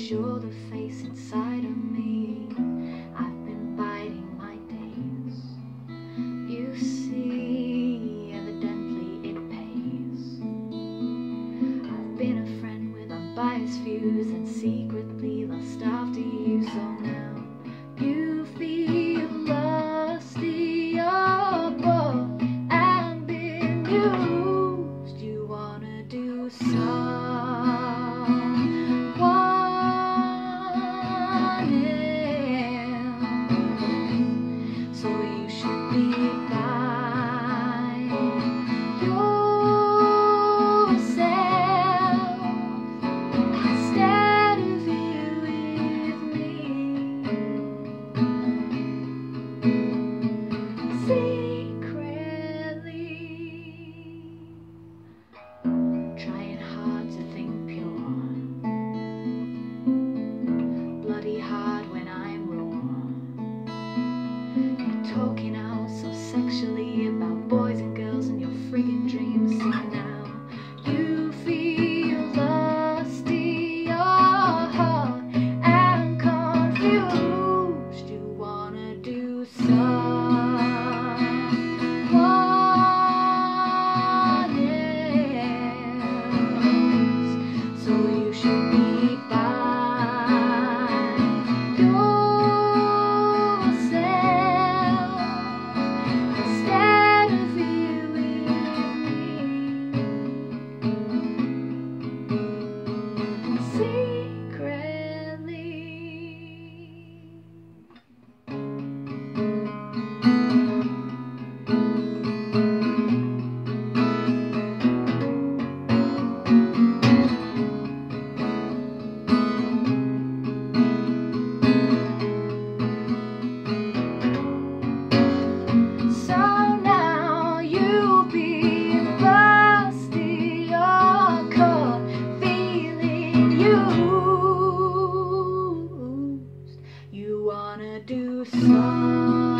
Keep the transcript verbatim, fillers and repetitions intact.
you're the face inside of me. I've been biding my days. You see, evidently it pays. I've been a friend with unbiased views and secretly lost after you. So now you feel lusty or bored and been used. You wanna do something. Hard when I'm raw. You're talking out so sexually about boys and girls and your friggin' dreams. So now you feel lusty or hot and confused. You wanna do someone else, so you should be by used. You wanna do something.